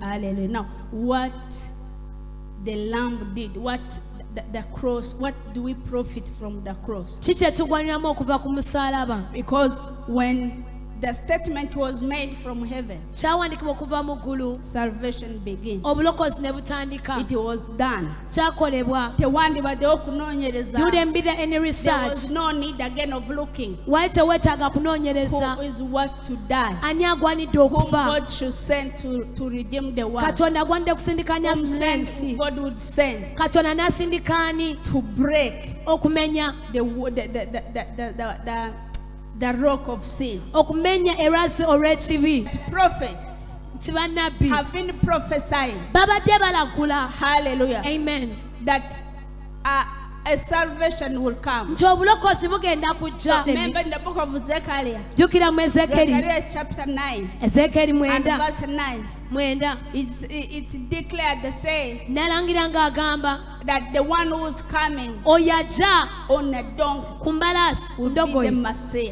Hallelujah. Now, what the lamb did, what the cross, what do we profit from the cross? Because when the statement was made from heaven, salvation began. It was done. There was no need again of looking who is worth to die, whom God should send to redeem the world, whom God would send to break the rock of sin. Prophet have been prophesying, hallelujah, amen, that a salvation will come. So remember in the book of Zechariah, chapter 9 and verse 9, it's declared the same that the one who is coming on a donkey will be the Messiah.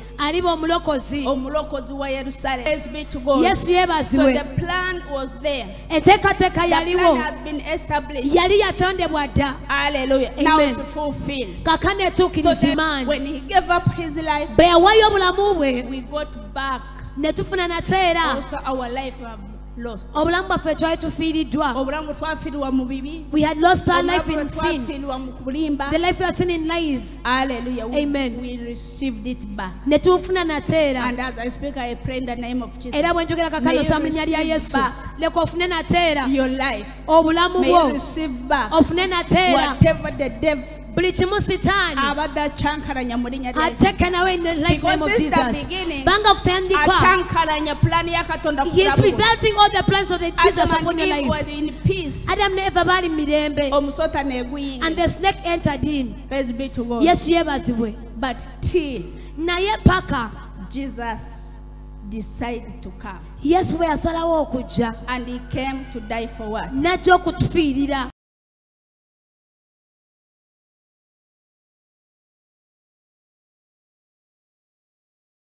Praise be to God. So the plan was there. The plan had been established. Hallelujah. Now to fulfill. So when he gave up his life, we got back also our life have lost. We had lost our life in sin. The life we had seen in lies. Hallelujah. Amen. We received it back. And as I speak, I pray in the name of Jesus. May you receive back your life. May you receive back whatever the devil had taken away in the life of Jesus. He is reverting all the plans of Jesus upon your life. In peace. Adam never bad in Mirembe. And the snake entered in. Yes, but till Jesus decided to come. Yes, we are and he came to die for what?